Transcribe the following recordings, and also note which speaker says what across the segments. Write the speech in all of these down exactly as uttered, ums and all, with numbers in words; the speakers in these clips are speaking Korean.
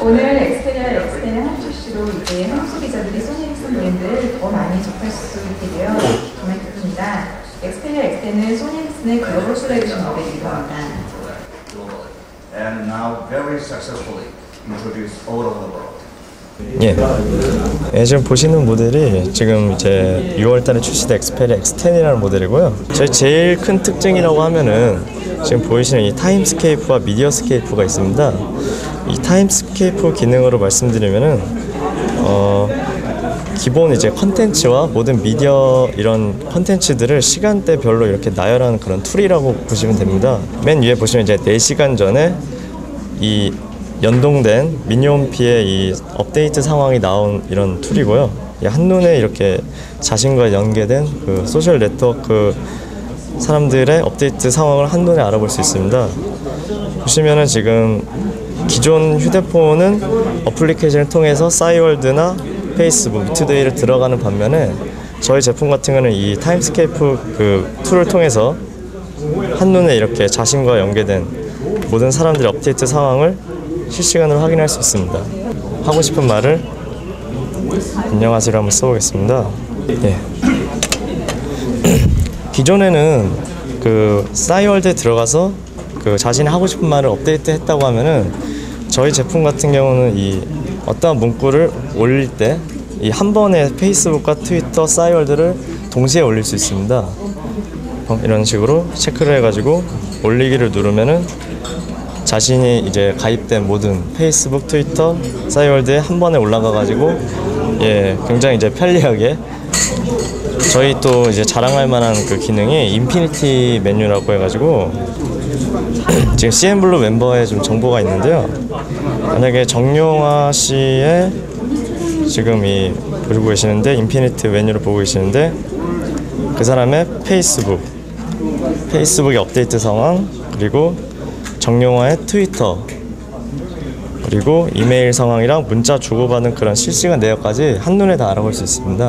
Speaker 1: 오늘 엑스페리아 엑스텐의 한국 출시로 이제 한국 소비자들이 소니 에릭슨 브랜드를 더 많이 접할 수 있게 되어 정말 기쁩니다. 엑스페리아 엑스텐은 소니 에릭슨의 글로벌 솔루션 모델이기도 합니다.
Speaker 2: And now very successfully introduced all over the world.
Speaker 3: 예. 예, 지금 보시는 모델이 지금 이제 유월 달에 출시된 엑스페리아 엑스 텐이라는 모델이고요. 저희 제일 큰 특징이라고 하면은 지금 보이시는 이 타임스케이프와 미디어스케이프가 있습니다. 이 타임스케이프 기능으로 말씀드리면은 어, 기본 이제 컨텐츠와 모든 미디어 이런 컨텐츠들을 시간대별로 이렇게 나열하는 그런 툴이라고 보시면 됩니다. 맨 위에 보시면 이제 네 시간 전에 이 연동된 미니홈피의 이 업데이트 상황이 나온 이런 툴이고요. 한눈에 이렇게 자신과 연계된 그 소셜 네트워크 사람들의 업데이트 상황을 한눈에 알아볼 수 있습니다. 보시면은 지금 기존 휴대폰은 어플리케이션을 통해서 싸이월드나 페이스북, 투데이를 들어가는 반면에 저희 제품 같은 경우는 이 타임스케이프 그 툴을 통해서 한눈에 이렇게 자신과 연계된 모든 사람들의 업데이트 상황을 실시간으로 확인할 수 있습니다. 하고 싶은 말을 안녕하세요를 한번 써보겠습니다. 예. 기존에는 그 싸이월드에 들어가서 그 자신이 하고 싶은 말을 업데이트 했다고 하면은 저희 제품 같은 경우는 이 어떠한 문구를 올릴 때 이 한 번에 페이스북과 트위터, 싸이월드를 동시에 올릴 수 있습니다. 어, 이런 식으로 체크를 해가지고 올리기를 누르면은 자신이 이제 가입된 모든 페이스북, 트위터, 싸이월드에 한 번에 올라가가지고 예 굉장히 이제 편리하게 저희 또 이제 자랑할 만한 그 기능이 인피니티 메뉴라고 해가지고 지금 씨엔블루 멤버의 좀 정보가 있는데요. 만약에 정용화 씨의 지금 이 보고 계시는데 인피니티 메뉴를 보고 계시는데 그 사람의 페이스북, 페이스북의 업데이트 상황 그리고 정용화의 트위터 그리고 이메일 상황이랑 문자 주고받은 그런 실시간 내역까지 한눈에 다 알아볼 수 있습니다.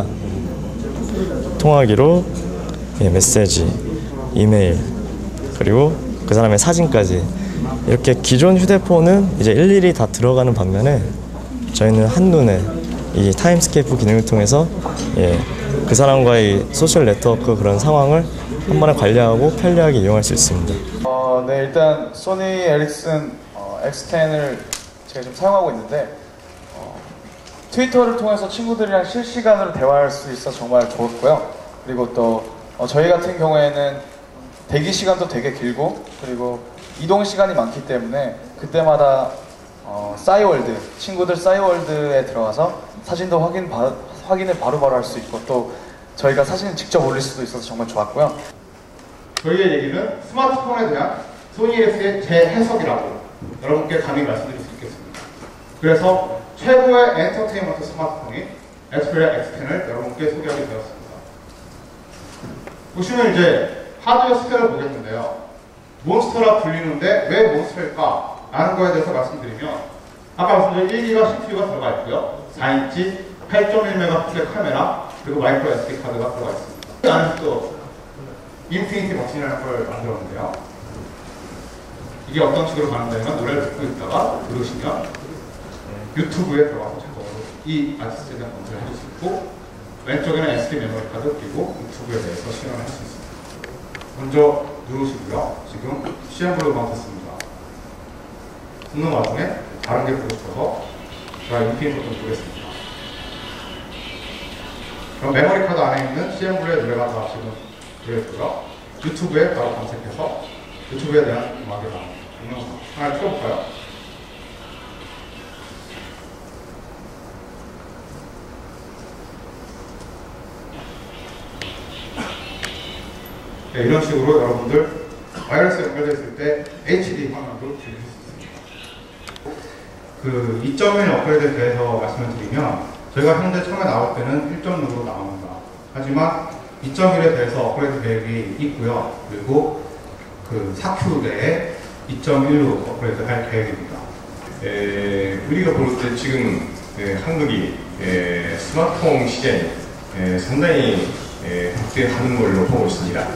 Speaker 3: 통화기로 예, 메시지, 이메일 그리고 그 사람의 사진까지 이렇게 기존 휴대폰은 이제 일일이 다 들어가는 반면에 저희는 한눈에 이 타임스케이프 기능을 통해서 예, 그 사람과의 소셜 네트워크 그런 상황을 한 번에 관리하고 편리하게 이용할 수 있습니다.
Speaker 4: 어, 네, 일단 소니 에릭슨 어, 엑스 텐을 제가 지금 사용하고 있는데 어, 트위터를 통해서 친구들이랑 실시간으로 대화할 수 있어서 정말 좋았고요. 그리고 또 어, 저희 같은 경우에는 대기 시간도 되게 길고 그리고 이동 시간이 많기 때문에 그때마다 어, 싸이월드, 친구들 싸이월드에 들어가서 사진도 확인 바, 확인을 바로바로 할 수 있고 또 저희가 사진을 직접 올릴 수도 있어서 정말 좋았고요.
Speaker 5: 저희의 얘기는 스마트폰에 대한 소니 에릭슨의 재해석이라고 여러분께 감히 말씀드릴 수 있겠습니다. 그래서 최고의 엔터테인먼트 스마트폰인 엑스페리아 엑스 텐을 여러분께 소개하게 되었습니다. 보시면 이제 하드웨어 스펙을 보겠는데요. 몬스터라 불리는데 왜 몬스터일까? 라는 거에 대해서 말씀드리면 아까 말씀드린 일 기가 씨피유가 들어가 있고요. 사 인치 팔 점 일 메가픽셀 카메라 그리고 마이크로 에스디 카드가 들어가 있습니다. 이 안에서 또 인피니티 버튼이라는 걸 만들었는데요. 이게 어떤 식으로 가는냐면 노래를 듣고 있다가 들으시면 유튜브에 들어가서 자동으로 이 아티스트에 대한 검색을 해줄 수 있고 왼쪽에는 에스디 메모리 카드 그리고 유튜브에 대해서 실행을 할 수 있습니다. 먼저 누르시고요. 지금 씨엠블루 음악 듣습니다. 듣는 와중에 다른 게 보고 싶어서 제가 인피니티 버튼 보겠습니다. 그럼 메모리 카드 안에 있는 씨엠블루의 노래가 다 지금 들어있고요. 유튜브에 바로 검색해서 유튜브에 대한 음악이 나옵니다. 동영상 하나 틀어볼까요? 네, 이런 식으로 여러분들 와이어리스 연결되어 있을 때 에이치디 화면으로 즐길 수 있습니다. 그 이 점 일 업그레이드에 대해서 말씀을 드리면 저희가 현재 처음에 나올 때는 일 점 육으로 나옵니다. 하지만 이 점 일에 대해서 업그레이드 계획이 있고요. 그리고 그 사 큐 내에 이 점 일로 업그레이드 할 계획입니다.
Speaker 6: 에, 우리가 볼 때 지금 에, 한국이 에, 스마트폰 시장이 에, 상당히 에, 확대하는 걸로 보고 있습니다.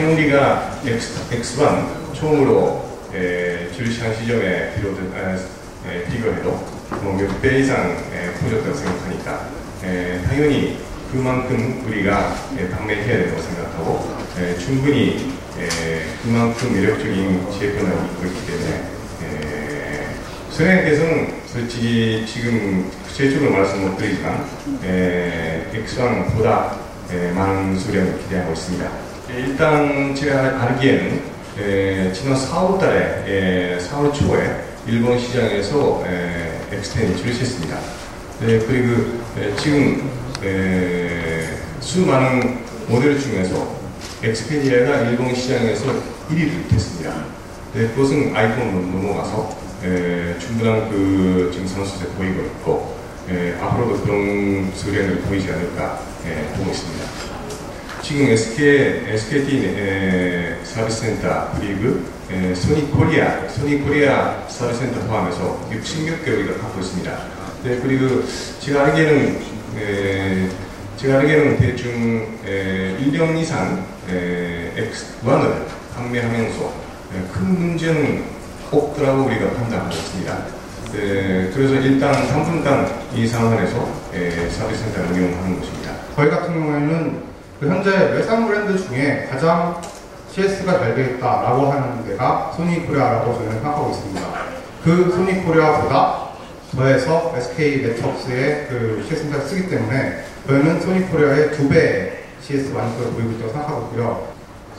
Speaker 6: 촬영기가 엑스 원 처음으로 에, 출시한 시점에 비롯된 에, 비교해도 뭐 몇 배 이상 에, 커졌다고 생각하니까 에, 당연히 그만큼 우리가 에, 판매해야 된다고 생각하고 에, 충분히 에, 그만큼 매력적인 제품을 있기 때문에 에, 소니에서는 솔직히 지금 구체적으로 말씀 못 드리지만 엑스 원보다 많은 수량을 기대하고 있습니다. 일단 제가 알기에는 에, 지난 사월 달에 에, 사월 초에 일본 시장에서 에, 엑스 텐이 출시했습니다. 네, 그리고 에, 지금 에, 수많은 모델 중에서 엑스페리아가 일본 시장에서 일 위를 했습니다. 네, 그것은 아이폰으로 넘어가서 에, 충분한 그 지금 선수세 보이고 있고 에, 앞으로도 그런 수량을 보이지 않을까 에, 보고 있습니다. 지금 에스케이, 에스케이티 에, 서비스 센터 그리고 에, 소니 코리아, 소니 코리아 서비스 센터 포함해서 육십육 개 우리가 갖고 있습니다. 네, 그리고 제가 알기에는 에, 제가 알기에는 대충 에, 일 년 이상 에, 엑스 원을 판매하면서 에, 큰 문제는 없더라고 우리가 판단하고 있습니다. 에, 그래서 일단 당분간 이 상황에서 에, 서비스 센터를 운영하는 것입니다.
Speaker 5: 저희 같은 경우에는 그 현재 외상 브랜드 중에 가장 씨에스가 잘 되겠다라고 하는 데가 소니코리아라고 저희는 생각하고 있습니다. 그 소니코리아보다 더해서 에스케이 네트워크스의 그 씨에스 센터를 쓰기 때문에 저희는 소니코리아의 두 배의 씨에스 완성도를 보이고 있다고 생각하고 있고요.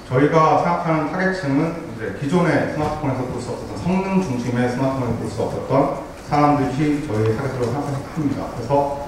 Speaker 5: 저희가 생각하는 타겟층은 이제 기존의 스마트폰에서 볼 수 없었던 성능 중심의 스마트폰에서 볼 수 없었던 사람들이 저희의 타겟으로 생각합니다. 그래서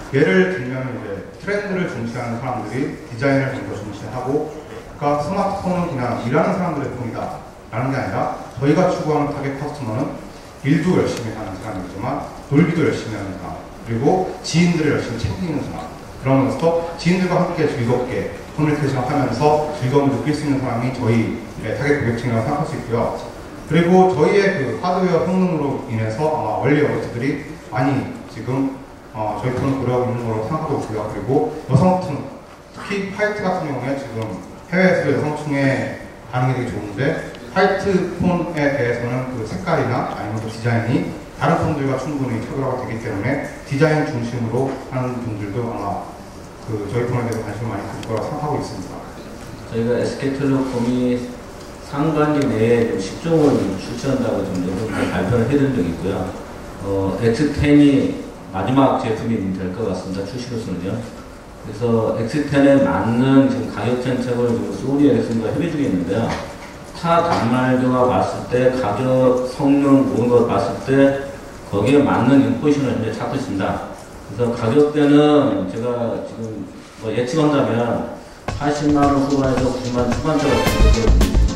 Speaker 5: 예를 들면 이제 트렌드를 중시하는 사람들이 디자인을 좀 더 중시하고, 그러니까 스마트폰은 그냥 일하는 사람들의 폰이다 라는 게 아니라 저희가 추구하는 타겟 커스터머는 일도 열심히 하는 사람이지만 놀기도 열심히 하는 사람, 그리고 지인들을 열심히 챙기는 사람, 그러면서 지인들과 함께 즐겁게 커뮤니케이션 하면서 즐거움을 느낄 수 있는 사람이 저희 타겟 고객층이라고 생각할 수 있고요. 그리고 저희의 그 하드웨어 성능으로 인해서 아마 원리 어워드들이 많이 지금 어, 저희 폰을 고려하고 있는 걸로 생각하고 있고요. 그리고 여성층, 특히 화이트 같은 경우에 지금 해외에서 여성층의 반응이 되게 좋은데, 화이트 폰에 대해서는 그 색깔이나 아니면 그 디자인이 다른 폰들과 충분히 차별화가 되기 때문에 디자인 중심으로 하는 분들도 아마 그 저희 폰에 대해서 관심을 많이 가질 거라고 생각하고 있습니다.
Speaker 7: 저희가 에스케이텔레콤이 상반기 내에 십종을 출시한다고 좀 발표를 해드린 적이 있고요. 어, 엑스 텐이 마지막 제품이 될 것 같습니다. 출시로서는요. 그래서 엑스 텐에 맞는 지금 가격 정책을 지금 소니 에릭슨과 협의 중에 있는데요. 타 단말기가 봤을 때 가격, 성능, 모든 걸 봤을 때 거기에 맞는 인포지션을 현재 찾고 있습니다. 그래서 가격대는 제가 지금 뭐 예측한다면 팔십만 원 후반에서 구십만 원 초반대로